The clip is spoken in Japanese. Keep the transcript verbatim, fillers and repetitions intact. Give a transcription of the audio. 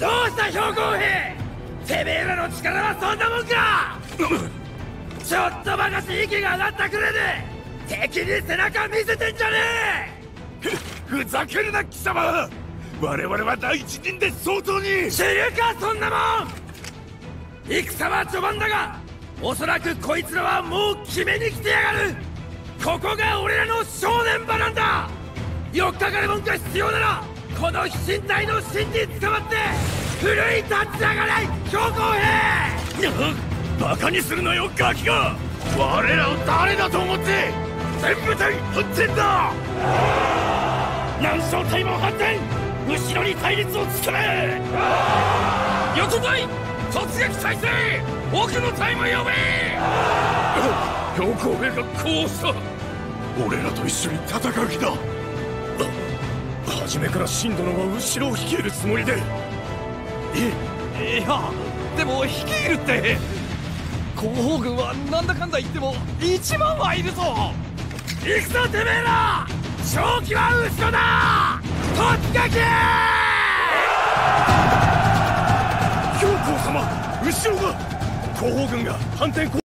どうした兵庫兵、てめえらの力はそんなもんか。ちょっとばかし息が上がったくらいで敵に背中見せてんじゃねえ。 ふふざけるな貴様。我々は第一陣で相当に。 知るかそんなもん。戦は序盤だが、おそらくこいつらはもう決めに来てやがる。ここが俺らの正念場なんだ。よっかかるもんが必要ならこの飛信隊の芯に捕まって奮い立ち上がれ兵庫兵。 バカにするなよガキが。我らを誰だと思って全部隊発展だ。南小隊も発展。後ろに対立をつけめ。 横隊突撃態勢。奥の隊も呼べ。 兵庫兵がこうした。俺らと一緒に戦う気だ。初めから信殿は後ろを率いるつもりで。 いいやでも率いるって後方軍はなんだかんだ言ってもいちまんはいるぞ。 行くぞてめえら。勝機は後ろだ。突撃。 公様後ろが後方軍が反転